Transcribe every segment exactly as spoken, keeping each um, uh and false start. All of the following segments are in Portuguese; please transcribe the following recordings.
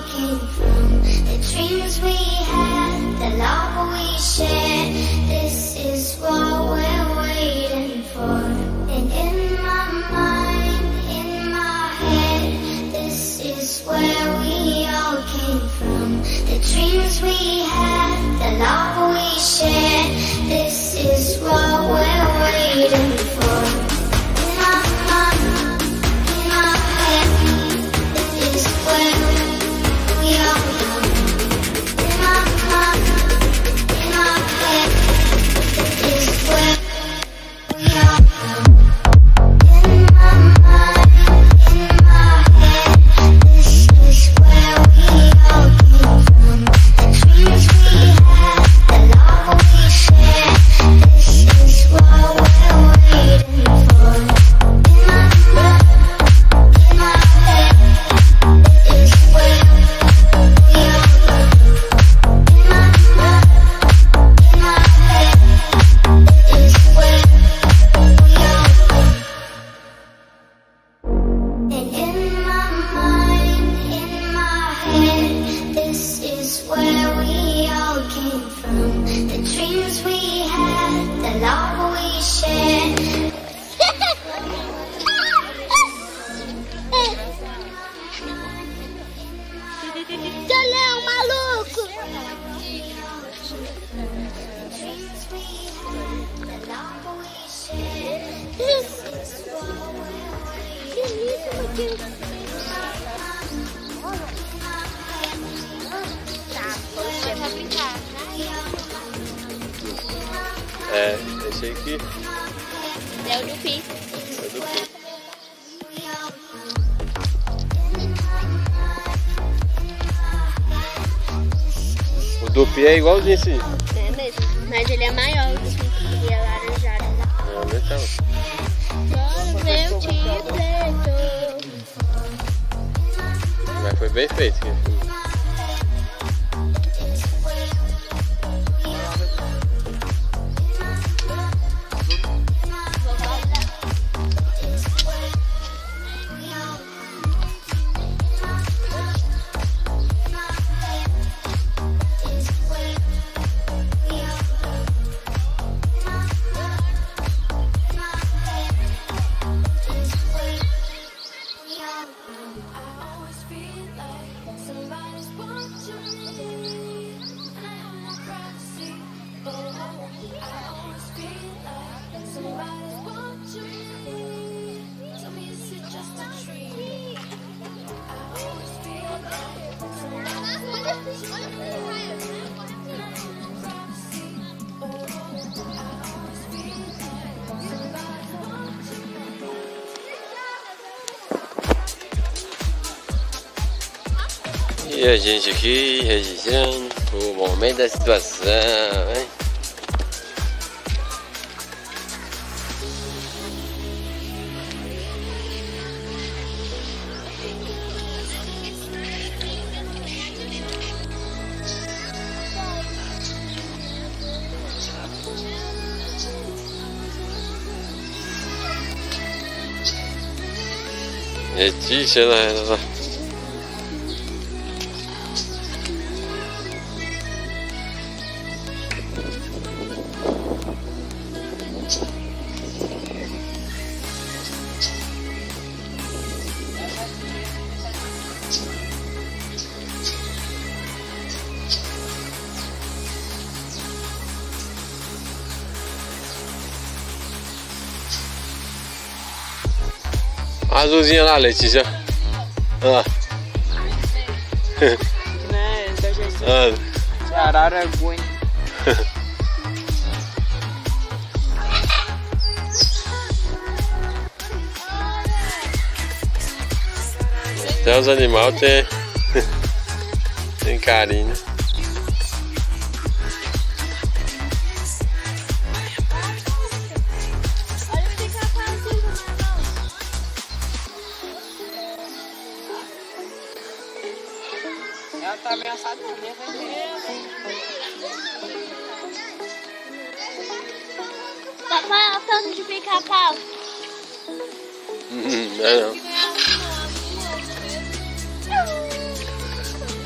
all came from. The dreams we had, the love we shared. This is what we're waiting for. And in my mind, in my head, this is where we all came from. The dreams we had, the love we shared. This is what we're waiting for. In my mind, in my head, this is where we all come. In my mind, in my head, this is where we all come. In my mind, in my head, this is where we all came from. The dreams we had, the love we shared. This is what we're waiting for. In my mind, in my head, this is where we all come. In my mind, in my head, this is where we all come. And in my mind, in my head, this is where we all came from. The dreams we had, the love we shared. Leão maluco! Tá, poxa, pra brincar. É, esse aqui É o do Pi. é do Pi. O do Pi é igualzinho esse. É mesmo, mas ele é maior do que e é laranjado. É, então. Bora ver o tio preto. Mas foi bem feito. Aqui. E a gente aqui registrando o momento da situação, hein? Letícia, ela, ela... A azulzinha lá, Letícia. Olha lá. Né, da gente. Ah. Araranguá. Até os animais tem, tem carinho. Ela tá ameaçada também, vai ter. Papai, olha o tanto de pica-pau. Hum, não é não.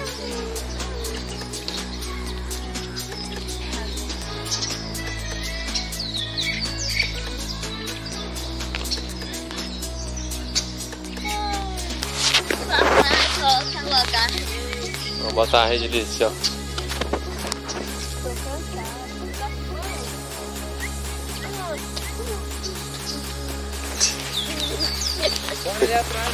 botar a rede ali, assim, ó. Olha atrás.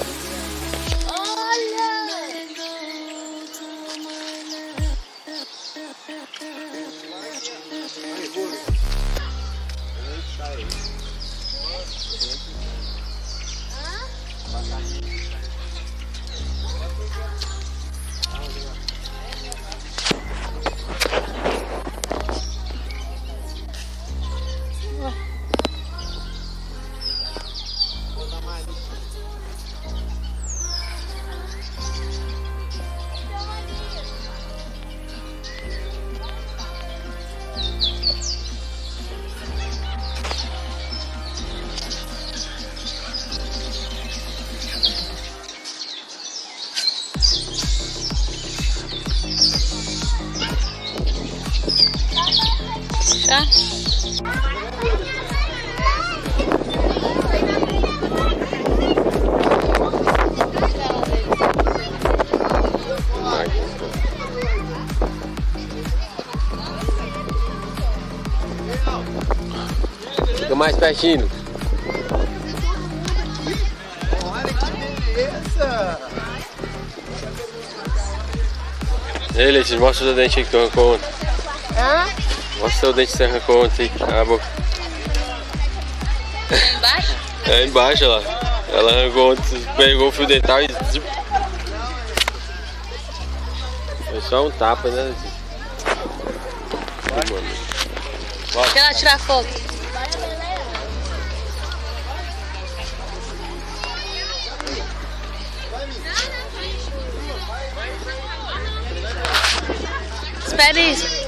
Já? Fica mais pertinho. Olha que beleza! Ei, Letícia, mostra o seu dente aí que tu arrancou ontem. Hã? Mostra o seu dente que você arrancou ontem aí. Ah, boca. Embaixo? É embaixo, olha lá. Ela arrancou ontem, pegou o fio dental e... Foi só um tapa, né, Letícia? Deixa ela tirar foto. Espere isso.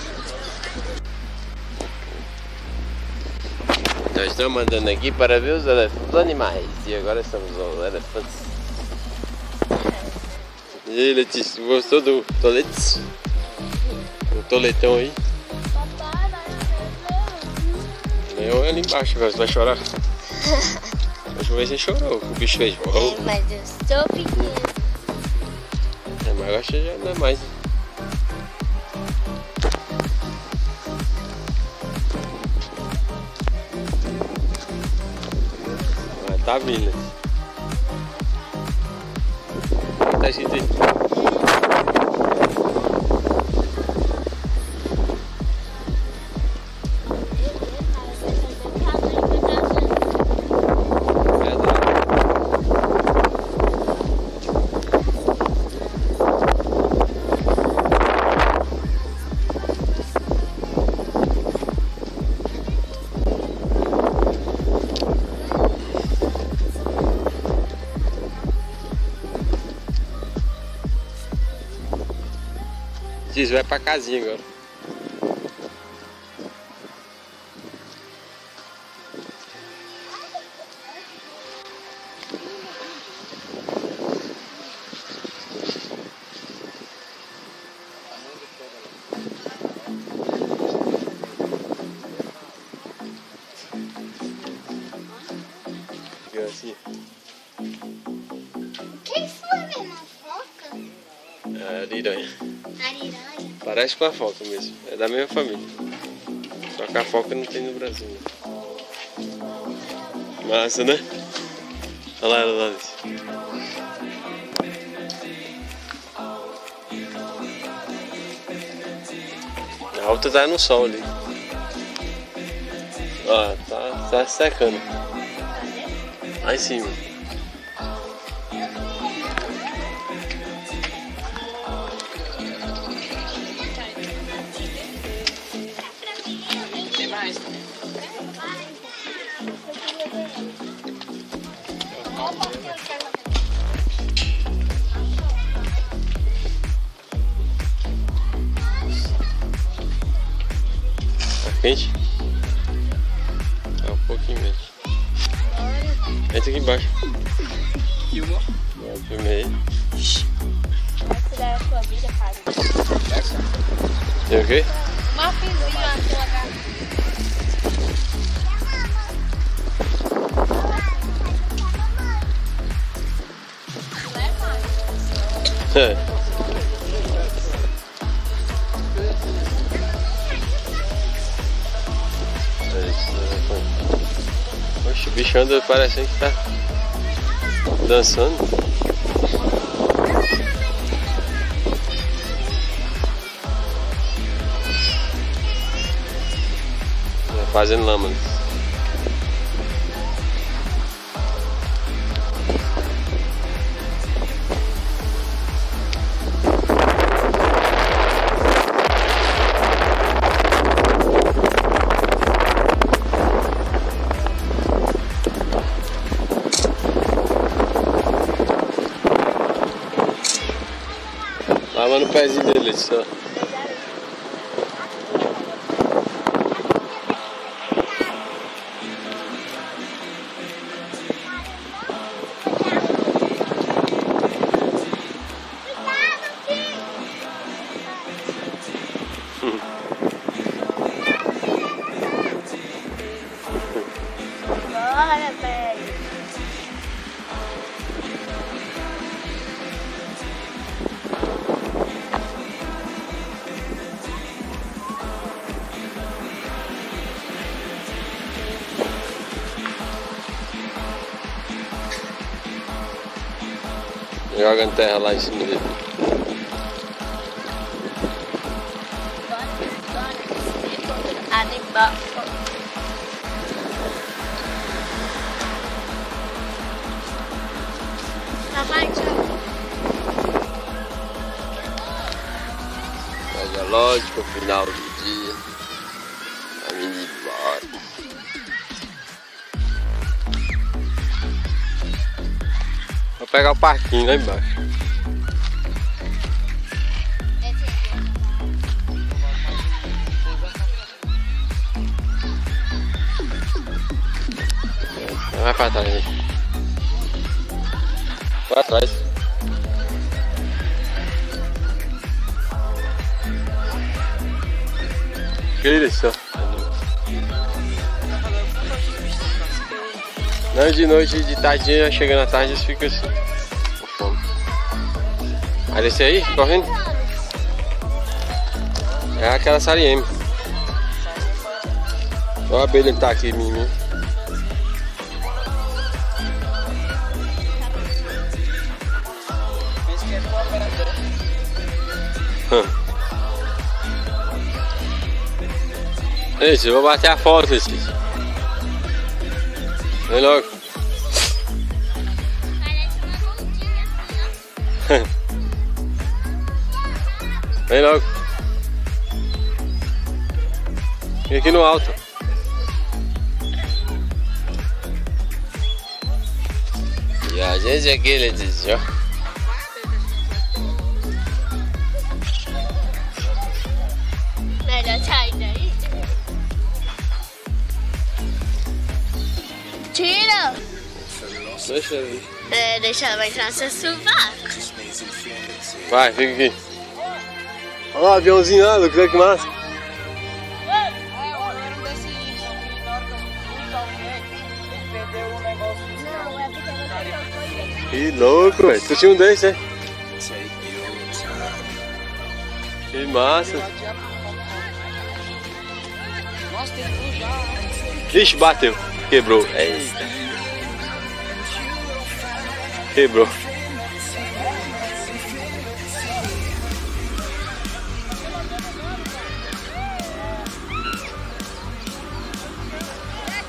Nós estamos andando aqui para ver os, elef os animais. E agora estamos os elefantes. E aí, Letícia, gostou do tolete? O toletão aí? Leão é ali embaixo, agora você vai chorar. Deixa eu ver se você chorou, o bicho fez. Oh. Mas eu estou pequeno. É, mas eu acho que já não é mais. Ah, tá vindo. Tá escrito aí. Diz, vai pra casinha agora. Assim. O que foi, uma foca? É, ariranha. Ariranha? Parece com a foca mesmo. É da mesma família. Só que a foca não tem no Brasil. Né? Massa, né? Olha lá, olha lá. A outra tá no sol ali. Ó, tá, tá secando. Lá em cima. Tem mais. Tá quente? Tá um pouquinho mesmo. Entra aqui embaixo. Filmou? Eu filmei. Essa daí é a sua vida, cara. Tem o quê? Uma filhinha, uma filha. É. bicho anda parecendo que tá dançando. Fazendo lâminas. Lavando o pezinho dele só. Bora, velho. Jogando terra lá em cima dele. Animal. Papai, tchau. Pega lógico, final do dia. A menina embora. Vou pegar o parquinho lá embaixo. Vai pra trás aí. Pra trás. Que isso? Não, de noite, de tardinha, chegando à tarde, eles ficam assim, com fome. Aí desce aí, correndo. É aquela Sarieme. Olha a abelha que tá aqui, menino. Ei, eu vou bater a foto, esse. Vem logo. Vem logo. Vem aqui no alto. E a gente aqui, ele diz, ó. Melhor sair daí. Tira! Deixa aí. É, deixa ela entrar no seu sovaco. Vai, fica aqui. Olha lá o aviãozinho lá, Lucas, olha que massa. Que louco, velho. Tu tinha um desse, né? Que massa. Ixi, bateu. Quebrou. Eita. Quebrou.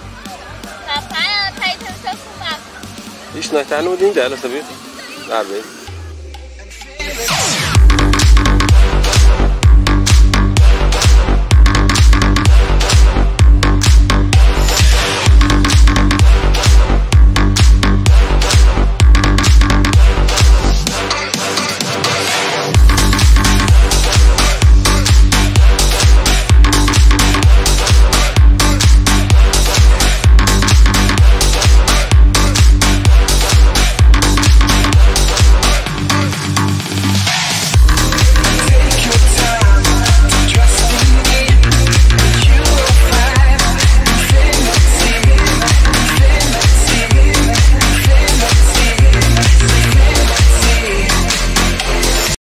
Papai, ela tá entrando no seu sovaco. Ixi, nós tá no ninho dela, sabia? Ah, bem.